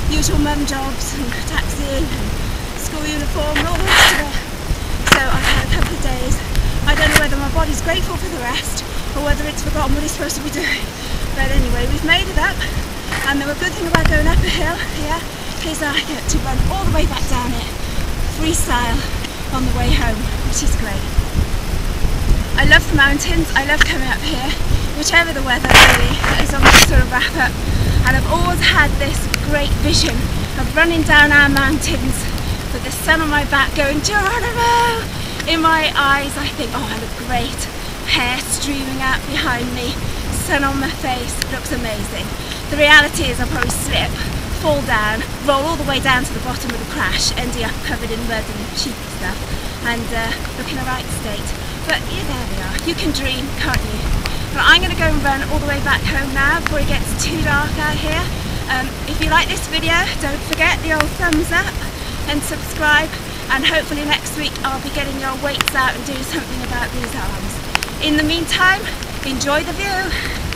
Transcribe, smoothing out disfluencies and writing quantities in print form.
usual mum jobs and taxiing and school uniform and all the rest of it. So I've had a couple of days. I don't know whether my body's grateful for the rest or whether it's forgotten what it's supposed to be doing. But anyway, we've made it up, and the good thing about going up a hill here is I get to run all the way back down it, freestyle on the way home, which is great. I love the mountains, I love coming up here, whichever the weather really, as long as I sort of wrap up. And I've always had this great vision of running down our mountains with the sun on my back going, Geronimo! In my eyes I think, oh, I look great. Hair streaming out behind me, sun on my face, looks amazing. The reality is I'll probably slip, fall down, roll all the way down to the bottom with a crash, ending up covered in mud and cheeky stuff, and look in a right state. But yeah, there we are. You can dream, can't you? But I'm going to go and run all the way back home now before it gets too dark out here. If you like this video, don't forget the old thumbs up and subscribe, and hopefully next week I'll be getting your weights out and doing something about these arms. In the meantime, enjoy the view.